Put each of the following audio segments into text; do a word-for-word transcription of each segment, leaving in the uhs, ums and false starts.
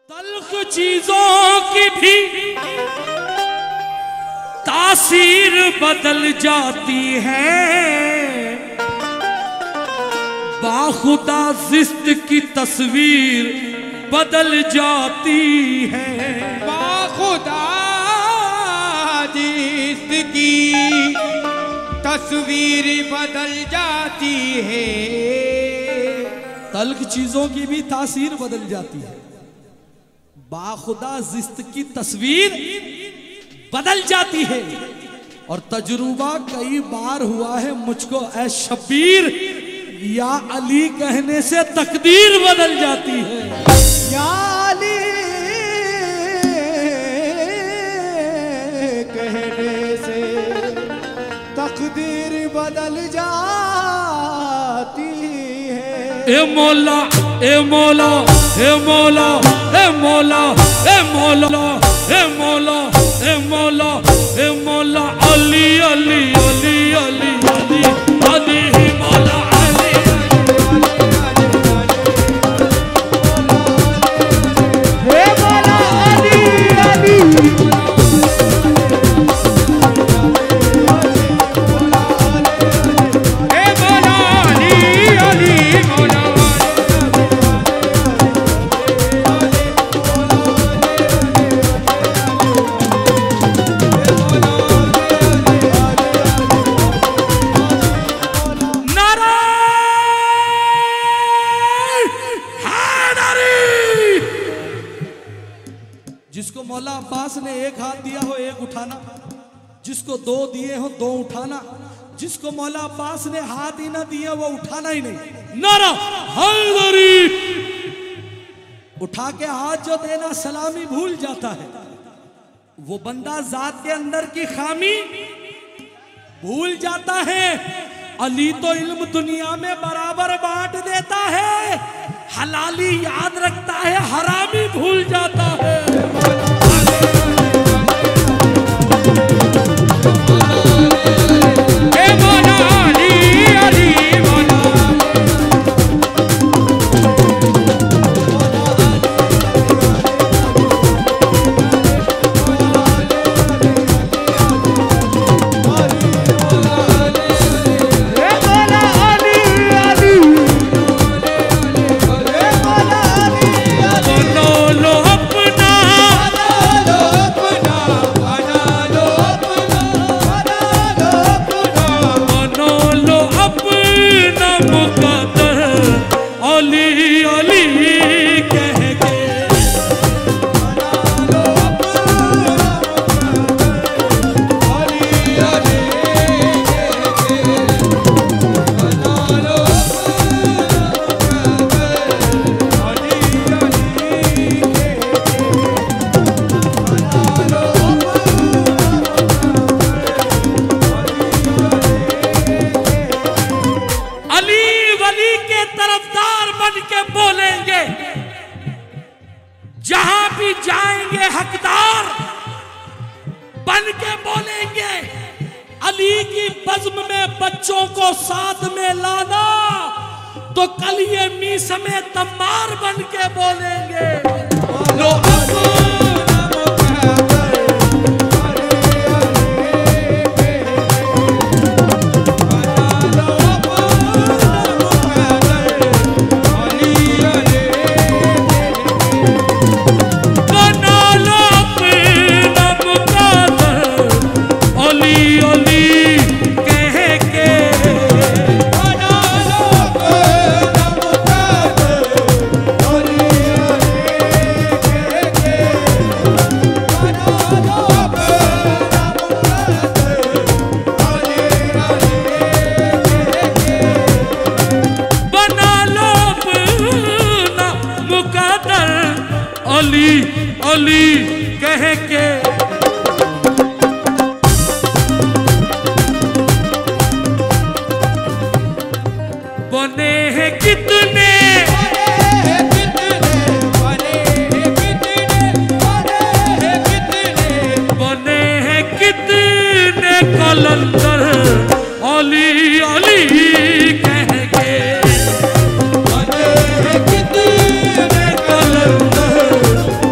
तल्ख चीजों की भी तासीर बदल जाती है, बाखुदा जिस्त की तस्वीर बदल जाती है। बाखुदा जिस्त की तस्वीर बदल जाती है। तल्ख चीजों की भी तासीर बदल जाती है, बाखुदा जिस्त की तस्वीर बदल जाती है। और तजुर्बा कई बार हुआ है मुझको ऐ शब्बीर, या अली कहने से तकदीर बदल जाती है। या अली कहने से तकदीर बदल जाती है। ए मौला ए मौला ए मौला ए मौला ए मौला ए मौला ए मौला ए मौला अली अली अली अली अली अली ही मौला अली हे मौला अली अली हे मौला अली अली मौला जिसको मौला अब्बास ने एक हाथ दिया हो एक उठाना, जिसको दो दिए हो दो उठाना, जिसको मौला अब्बास ने हाथ ही ना दिए वो उठाना ही नहीं। नारा हैदरी, उठा के हाथ जो देना सलामी भूल जाता है, वो बंदा जात के अंदर की खामी भूल जाता है। अली तो इल्म दुनिया में बराबर बांट देता है, हलाली याद रखता है, हरामी भूल जाता है। जहां भी जाएंगे हकदार बन के बोलेंगे, अली की बज़्म में बच्चों को साथ में लाना, तो कल ये मीस में तम्मार बन के बोलेंगे। लो अली अली कह के बने हैं कितने बने हैं कितने कलंदर, अली अली कह के बने हैं कितने कलंदर।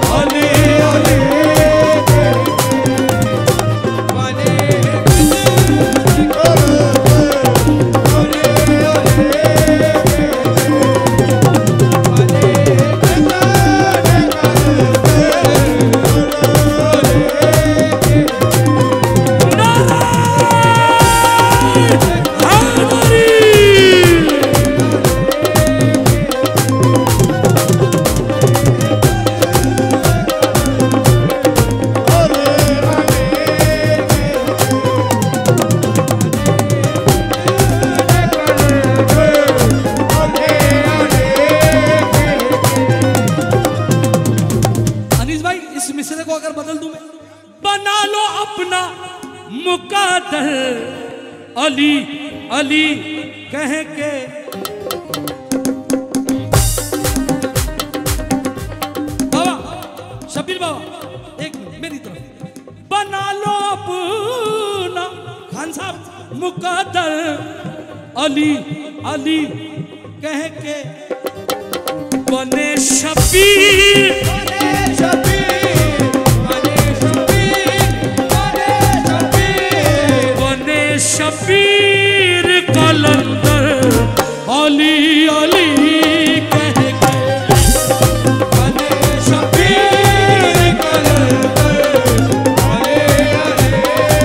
इस मिसरे को अगर बदल दूं मैं, बना लो अपना मुकद्दर अली अली कह के, बाबा शब्बीर बाबा एक मिनट मेरी तरफ, बना लो अपना खान साहब मुकद्दर अली अली कह के, बने शबीर बने शबीर बने शबीर बने शबीर बने शबीर कलंदर अली अली कह के, बने शबीर कलंदर अली अली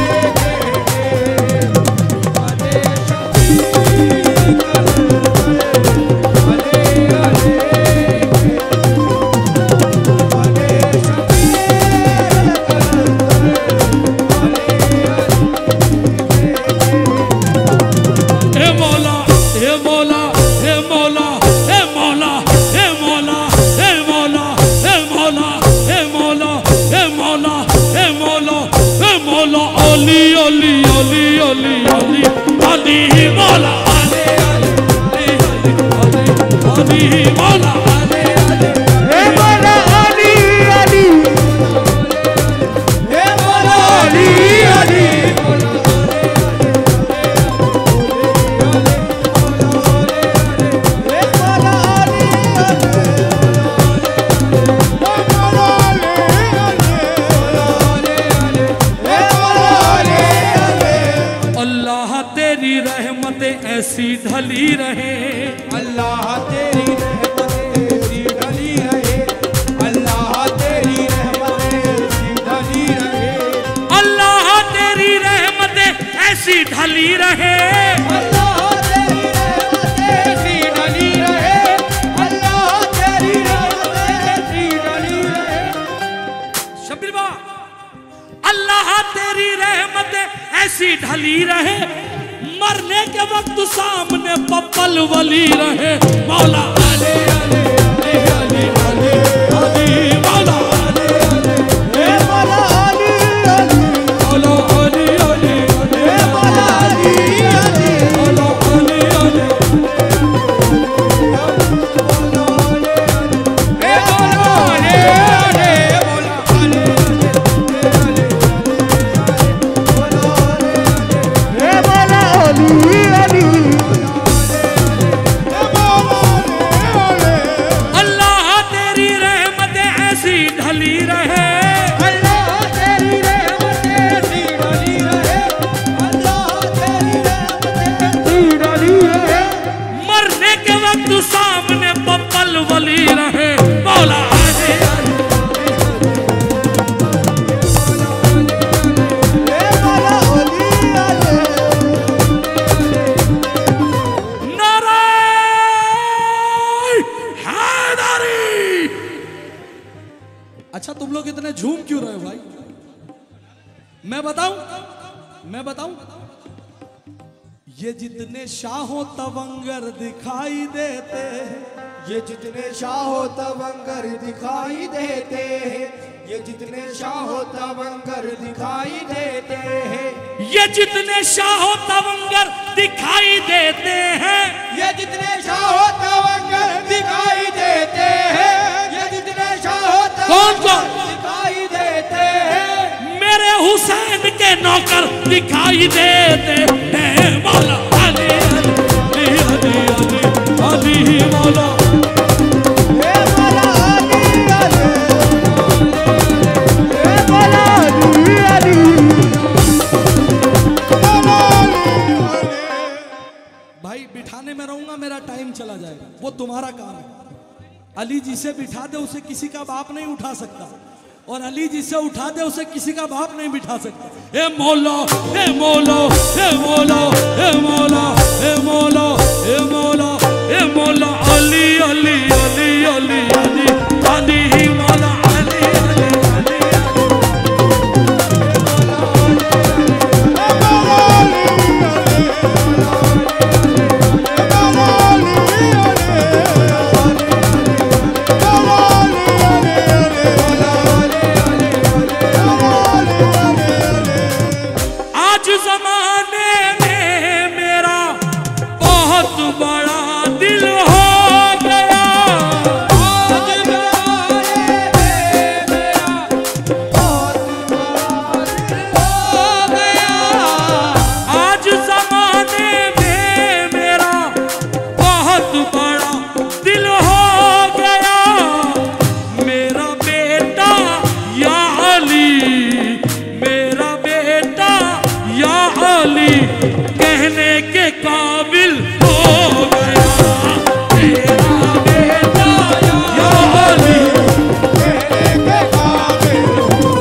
कह के, बने शबीर ऐसी ढली रहे, अल्लाह तेरी रहमत ऐसी ढली रहे, अल्लाह तेरी रहमत ऐसी ढली रहे, अल्लाह तेरी रहमत ऐसी ढली रहे, अल्लाह तेरी रहमत ऐसी ढली रहे, अल्लाह तेरी रहमत ऐसी ढली रहे। शब्बीर बाबा, अल्लाह तेरी रहमत ऐसी ढली रहे, मरने के वक्त सामने पप्पल वली रहे, मौला अले अले अले अले अले मौला अले अले मौला अली अली मौला अले अले अले मौला अली अली मौला अले अले सामने पप्पल वली रहे, मौला अले अच्छा तुम लोग इतने झूम क्यों रहे हो भाई? मैं बताऊं मैं बताऊं ये जितने शाहों तवंगर दिखाई देते हैं, ये जितने शाहो तवंगर दिखाई देते हैं, ये जितने शाहो तवंगर दिखाई देते हैं, ये जितने शाहों तवंगर दिखाई देते हैं, ये जितने शाहो तवंगर दिखाई देते हैं, ये जितने शाहो कौन कौन दिखाई देते हैं, मेरे हुसैन के नौकर दिखाई देते हैं, मौला अली अली अली अली अली मौला भाई बिठाने में रहूंगा मेरा टाइम चला जाएगा, वो तुम्हारा काम है। अली जी से बिठा दे उसे किसी का बाप नहीं उठा सकता, और अली जी से उठा दे उसे किसी का बाप नहीं बिठा सकता। ए मौला ए मौला ए मौला ए मौला ए मौला ए मौला ए मौला अली अली अली अली अली अली मौला अली अली अली कहने के काबिल हो गया तेरा बेटा या अली। कहने के काबिल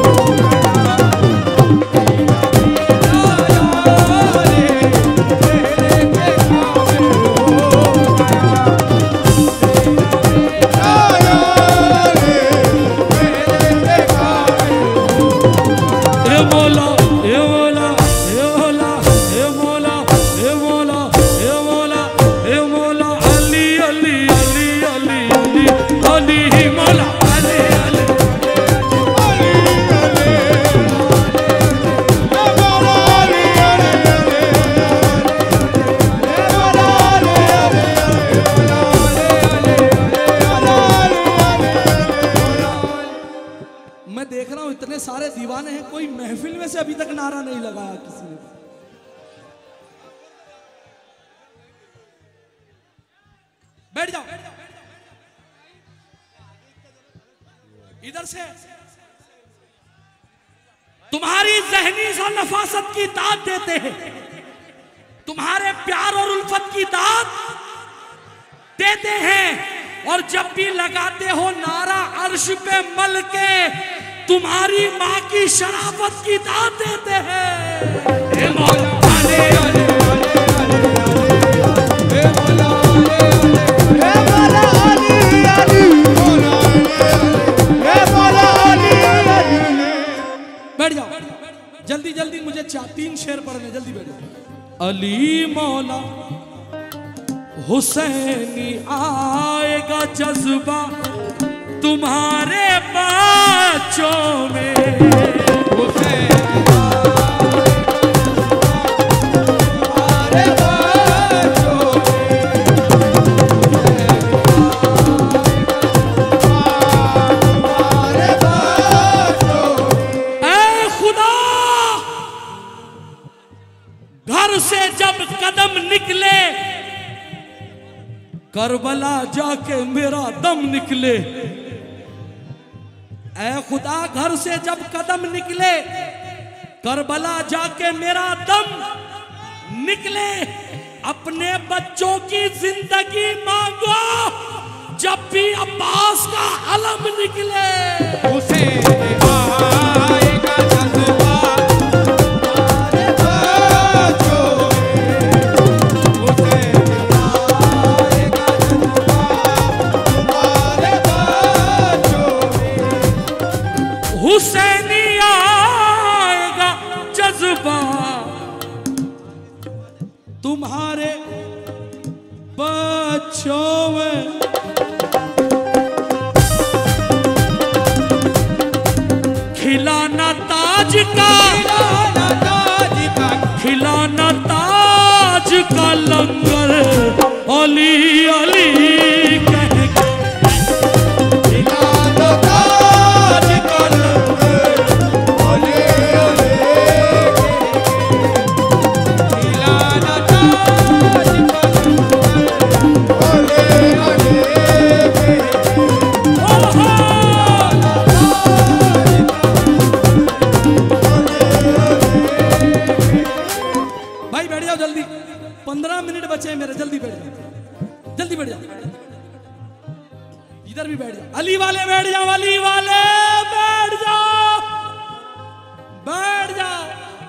सारे दीवाने हैं, कोई महफिल में से अभी तक नारा नहीं लगाया किसी ने। बैठ जाओ इधर से। तुम्हारी जहनी सा नफासत की दाद देते हैं, तुम्हारे प्यार और उल्फत की दाद देते हैं, और जब भी लगाते हो नारा अर्श पे मल के तुम्हारी माँ की शराफत की दाद देते हैं। हे मौला अले अले हे मौला हे मौला अली अली मौला हे मौला अली अली। बैठ जाओ जल्दी जल्दी, मुझे चार तीन शेर पढ़ने, जल्दी बैठ जाओ। अली मौला हुसैनी आएगा जज्बा तुम्हारे बच्चों में, हुसैन तुम्हारे बच्चों तुम्हारे बच्चों। ऐ खुदा घर से जब कदम निकले करबला जाके मेरा दम निकले। ऐ खुदा घर से जब कदम निकले करबला जाके मेरा दम निकले। अपने बच्चों की जिंदगी मांगो जब भी अब्बास का अलम निकले। हुसैन आएगा जज्बा तुम्हारे बच्चों में, हुसैन आएगा जज्बा तुम्हारे बच्चों में, हुसैनी आएगा जज्बा तुम्हारे बच्चों में। खिलाना ताज का खिलाना ताज का खिलाना ताज का लंगर अली अली कह के। खिलाना ताज का लंगर अली अली खिलाना ताज का लंगर अली अली। भाई बैठ जाओ जल्दी, पंद्रह मिनट बचे हैं मेरे, जल्दी बैठ जाओ, जल्दी बैठ जाओ, इधर भी बैठ जाओ। अली वाले बैठ जाओ, अली वाले बैठ जाओ, बैठ जाओ।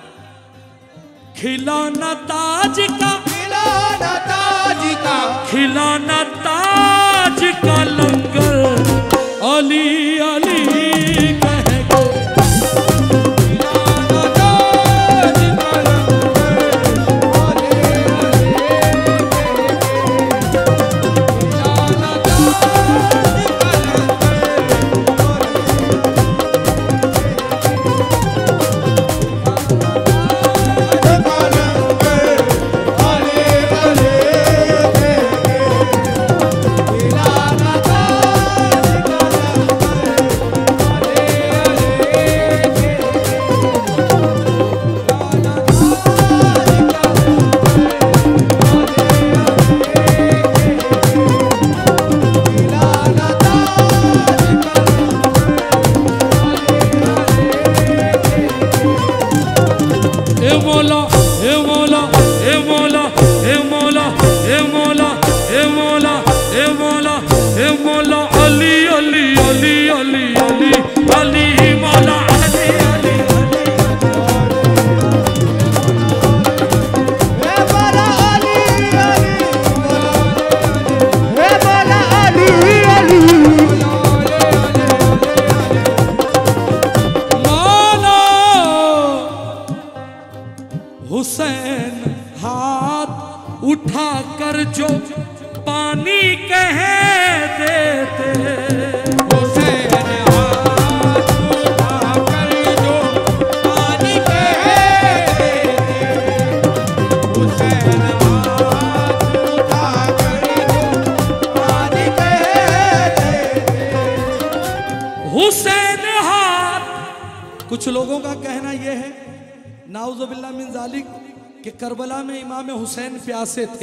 खिलौना ताज का खिलौना ताज का खिलौना ताज का लंगर अली अली कह के। हुसैन हाथ उठा कर जो पानी कह देते, हुसैन हाथ उठा कर जो पानी कह देते, हुसैन हाथ उठा कर जो पानी कह देते। हुसैन हाथ। कुछ लोगों का कहना यह है नाउजुबिल्लाह मिन जालिक कि करबला में इमाम हुसैन प्यासे थे।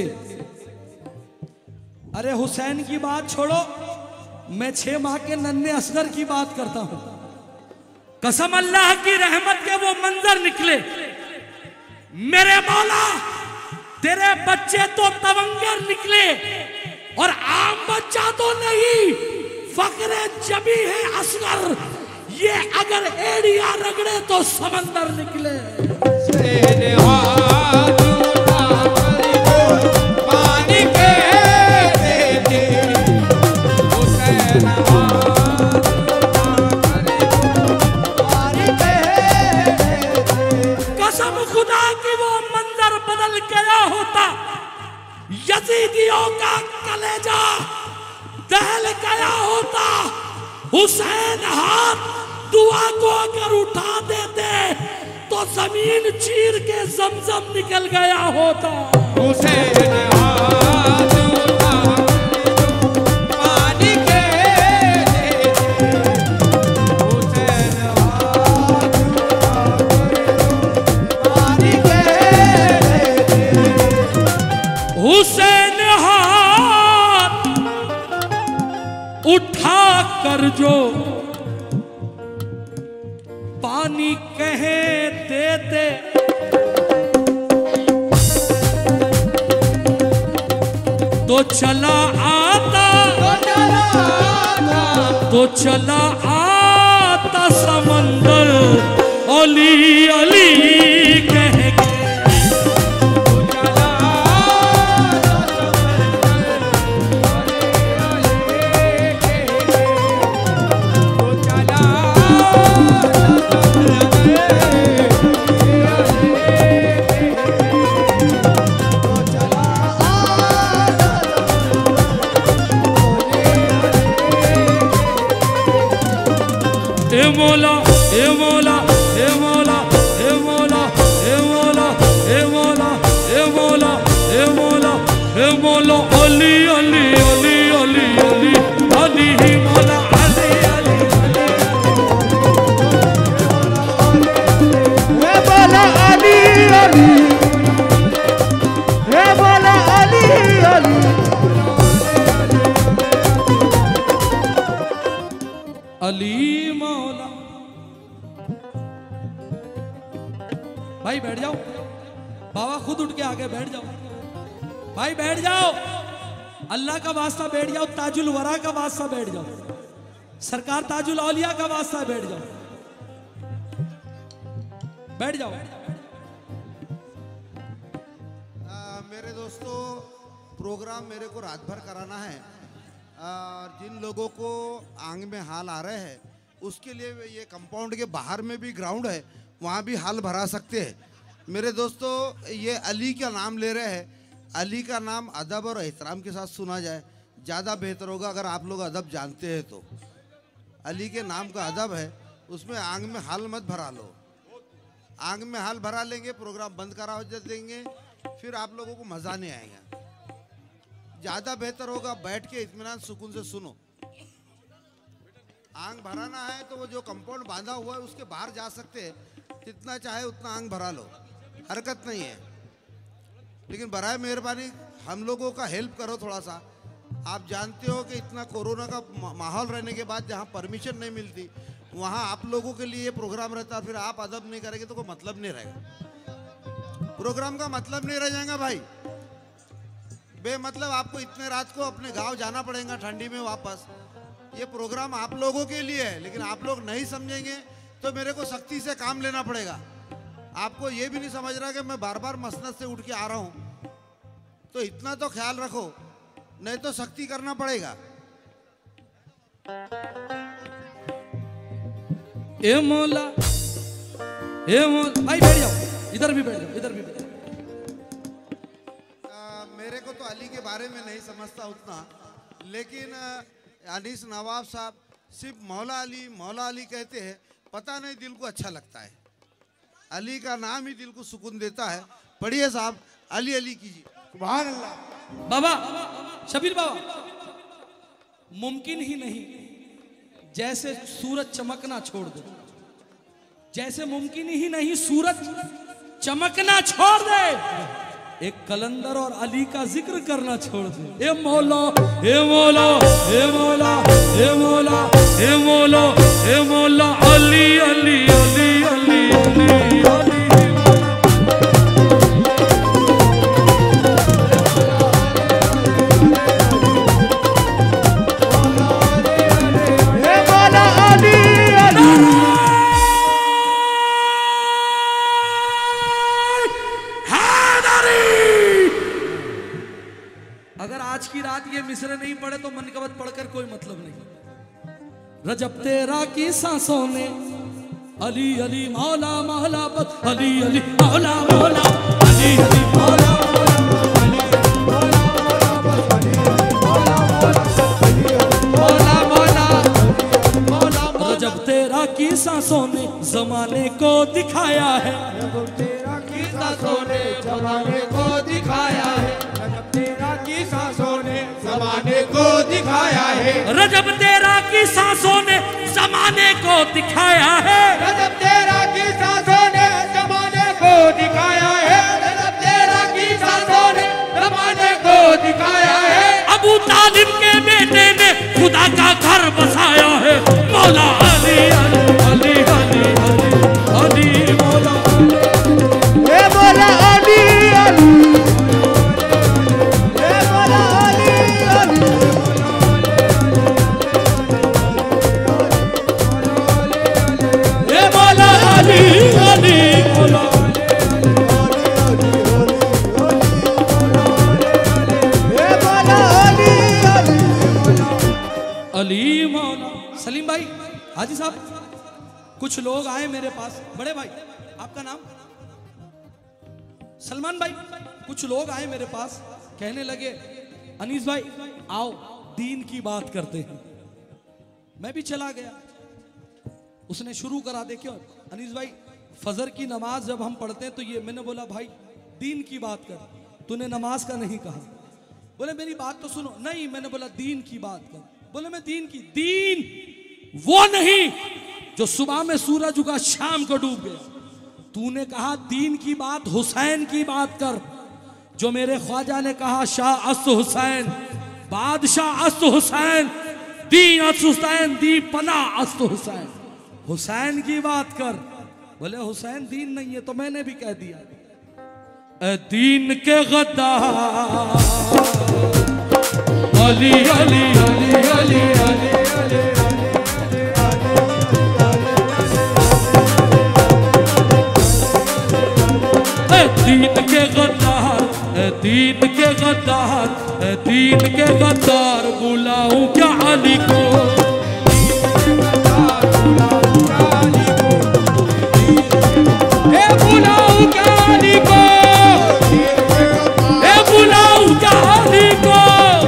अरे हुसैन की बात छोड़ो, मैं छह माह के नन्हे असगर की बात करता हूं। कसम अल्लाह की रहमत के वो मंजर निकले, मेरे मौला तेरे बच्चे तो तवंगर निकले और आम बच्चा तो नहीं, फकरे जबी है असगर, ये अगर एड़िया रगड़े तो समंदर निकले। हुसैन हाथ उठा कर जो पानी कह देते, हुसैन हाथ उठा कर जो पानी कह देते। कसम खुदा की वो मंजर बदल गया होता, यजीदियों का कलेजा दहल गया होता। हुसैन हाथ दुआ को अगर उठा देते तो जमीन चीर के जमजम निकल गया होता। हुसैन हाथ उठा कर जो पानी कह देते, हुसैन हाथ उठा कर जो पानी कह देते। हुसैन हाथ उठा कर जो पानी कह देते, तो चला आता तो चला आता समंदर अली अली कह के। ए मौला ए मौला ए मौला ए मौला ए मौला ए मौला ए मौला ए मौला ए मौला अली अली अली अली अली अली ही मौला अली अली हे बोला अली अली, हे बोला अली अली। अली मौला। भाई बैठ जाओ, बाबा खुद उठ के आगे बैठ जाओ, भाई बैठ जाओ, अल्लाह का वास्ता बैठ जाओ, ताजुल वरा का वास्ता बैठ जाओ, सरकार ताजुल औलिया का वास्ता बैठ जाओ, बैठ जाओ। आ, मेरे दोस्तों, प्रोग्राम मेरे को रात भर कराना है और जिन लोगों को आंग में हाल आ रहे हैं उसके लिए ये कंपाउंड के बाहर में भी ग्राउंड है, वहाँ भी हाल भरा सकते हैं। मेरे दोस्तों, ये अली का नाम ले रहे हैं, अली का नाम अदब और एहतराम के साथ सुना जाए, ज़्यादा बेहतर होगा अगर आप लोग अदब जानते हैं तो। अली के नाम का अदब है, उसमें आंग में हाल मत भरा लो। आंग में हाल भरा लेंगे, प्रोग्राम बंद करा देंगे, फिर आप लोगों को मज़ा नहीं आएगा। ज़्यादा बेहतर होगा बैठ के इत्मीनान सुकून से सुनो। आंग भराना है तो वो जो कंपाउंड बांधा हुआ है उसके बाहर जा सकते हैं, जितना चाहे उतना आंग भरा लो, हरकत नहीं है। लेकिन बराए मेहरबानी हम लोगों का हेल्प करो थोड़ा सा। आप जानते हो कि इतना कोरोना का माहौल रहने के बाद जहाँ परमिशन नहीं मिलती वहाँ आप लोगों के लिए प्रोग्राम रहता है, फिर आप अदब नहीं करेंगे तो कोई मतलब नहीं रहेगा। प्रोग्राम का मतलब नहीं रह जाएगा भाई। बेमतलब आपको इतने रात को अपने गांव जाना पड़ेगा ठंडी में वापस। ये प्रोग्राम आप लोगों के लिए है, लेकिन आप लोग नहीं समझेंगे तो मेरे को सख्ती से काम लेना पड़ेगा। आपको ये भी नहीं समझ रहा कि मैं बार बार मसनद से उठ के आ रहा हूँ, तो इतना तो ख्याल रखो, नहीं तो सख्ती करना पड़ेगा। ए मौला ए मौला, भाई बैठ जाओ, इधर भी बैठ जाओ, इधर भी बैठ जाओ। बारे में नहीं समझता उतना, लेकिन अनीस नवाब साहब सिर्फ मौला अली मौला अली कहते हैं, पता नहीं दिल को अच्छा लगता है। अली का नाम ही दिल को सुकून देता है। पढ़िए साहब, अली अली कीजिए। सुभान अल्लाह। बाबा शबीर बाबा, मुमकिन ही नहीं जैसे सूरज चमकना छोड़ दे, जैसे मुमकिन ही नहीं सूरज चमकना छोड़ दे, एक कलंदर और अली का जिक्र करना छोड़ दे। ए मौला ए मौला ए मौला ए मौला ए मौला ए मौला अली अली अली अली अली अली। अगर आज की रात ये मिसरे नहीं पढ़े तो मनकबत पढ़कर कोई मतलब नहीं। रजब तेरा की सांसों ने अली अली मौला मौला बस अली अली मौला मौला अली अली मौला मौला मौला मौला। रजब तेरा की सांसों ने जमाने को दिखाया है, रजब तेरा की सांसों ने जमाने को दिखाया है, रजब तेरा की सांसों ने जमाने को दिखाया है, रजब तेरा की सांसों ने जमाने को दिखाया है, रजब तेरा की सांसों ने जमाने को दिखाया है, रजब तेरा की सांसों ने जमाने को दिखाया है। अबू तालिब के बेटे ने खुदा का घर बसाया है। मौला अली अली अली अली अली अली मौला हे मौला अली अली हे मौला अली अली हे मौला अली अली मौला हे मौला अली अली अली मौला। सलीम भाई, हाजी साहब, कुछ लोग आए मेरे पास। बड़े भाई, आपका नाम? सलमान भाई। कुछ लोग आए मेरे पास, कहने लगे अनीस भाई आओ दीन की बात करते हैं। मैं भी चला गया, उसने शुरू करा दे। क्यों अनीस भाई, फजर की नमाज जब हम पढ़ते हैं तो ये, मैंने बोला भाई दीन की बात कर, तूने नमाज का नहीं कहा। बोले मेरी बात तो सुनो। नहीं, मैंने बोला दीन की बात कर। बोले मैं दीन की, दीन वो नहीं जो सुबह में सूरज उगा शाम को डूब गया। तूने कहा दीन की बात, हुसैन की बात कर, जो मेरे ख्वाजा ने कहा शाह अस्त हुसैन, बादशाह अस्त हुसैन, दी अस्त हुसैन, दी पना अस्त हुसैन, हुसैन की बात कर। बोले हुसैन दीन नहीं है, तो मैंने भी कह दिया ए दीन के गद्दार अली अली अली अली अली अली दीन के गद्दार, दीन के गद्दार, दीन के गद्दार, बुलाऊं क्या अली को? ए बुलाऊं क्या अली को? ए बुलाऊं क्या अली को?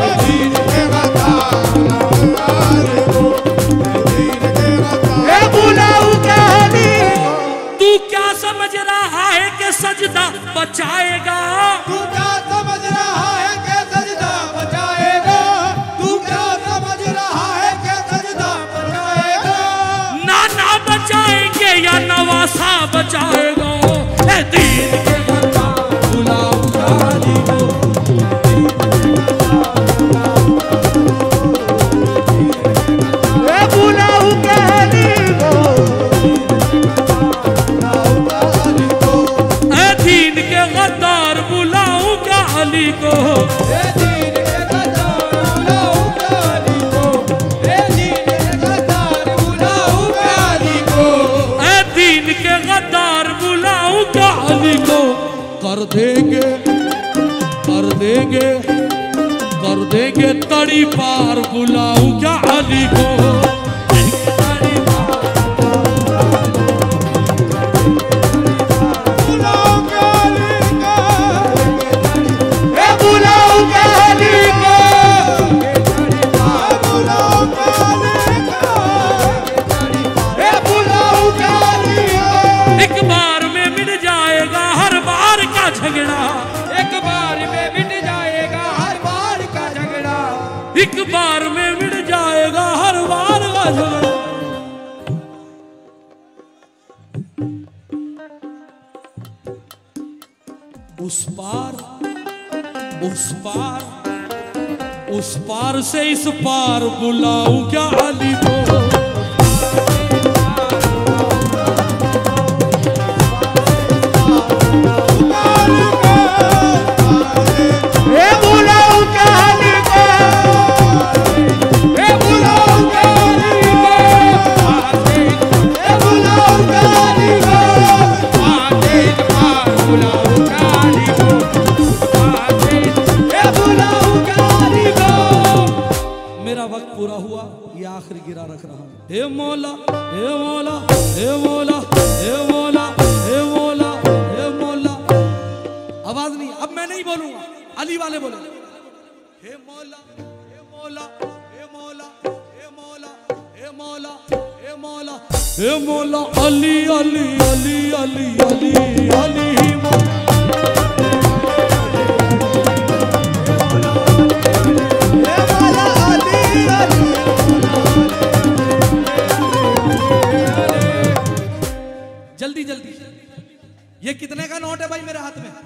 ए बुलाऊं क्या अली? तू क्या समझ रहा है कि सजदा बचाएगा? तू क्या समझ रहा है कि सजदा बचाएगा? तू क्या समझ रहा है कि सजदा बचाएगा? नाना बचाएंगे या नवासा बचाएगा? ए दीन के गद्दार, बुलाऊं क्या अली को? ए बुलाऊं क्या अली को? ए दीन के गद्दार, बुलाऊं क्या अली को? ए दीन के गद्दार बुलाऊं क्या अली को? ए दीन के गद्दार बुलाऊं क्या अली को? ए दीन के गद्दार, बुलाऊं क्या अली को? कर देंगे कर देंगे कर देंगे तड़ी पार, बुलाऊं क्या अली को? बुलाऊं क्या अली को? ए बुलाऊं क्या अली उस पार उस पार उस पार से इस पार बुलाऊं क्या अली को। मेरा वक्त पूरा हुआ, ये आखिरी गिरा रख रहा हूं। हे मौला हे मौला हे मौला हे मौला हे मौला हे मौला। आवाज नहीं, अब मैं नहीं बोलूंगा, अली वाले बोले। हे मौला हे मौला हे मौला हे मौला हे मौला हे मौला हे मौला अली अली अली अली अली अली ही मौला। जल्दी जल्दी, ये कितने का नोट है भाई मेरे हाथ में?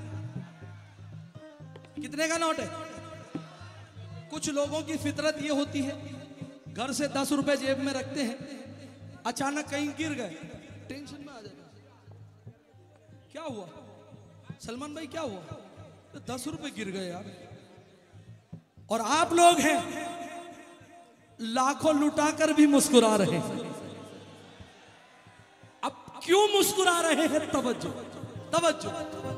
कितने का नोट है? कुछ लोगों की फितरत ये होती है, घर से दस रुपए जेब में रखते हैं, अचानक कहीं गिर गए, टेंशन में आ जाएगा। क्या हुआ सलमान भाई, क्या हुआ? तो दस रुपए गिर गए यार। और आप लोग हैं लाखों लुटाकर भी मुस्कुरा रहे हैं। अब क्यों मुस्कुरा रहे हैं? तवज्जो तवज्जो।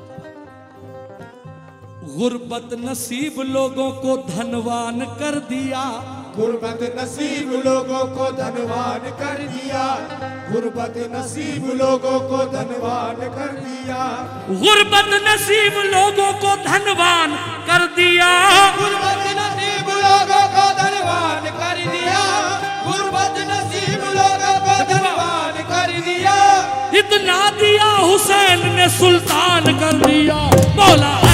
गुर्बत नसीब लोगों को धनवान कर दिया, गुर्बत नसीब लोगों को धनवान कर दिया, गुर्बत नसीब लोगों को धनवान कर दिया, गुर्बत नसीब लोगों को धनवान कर दिया, गुर्बत नसीब लोगों को धनवान कर दिया, गुर्बत नसीब लोगों को धनवान कर दिया। इतना दिया हुसैन ने सुल्तान कर दिया। मौला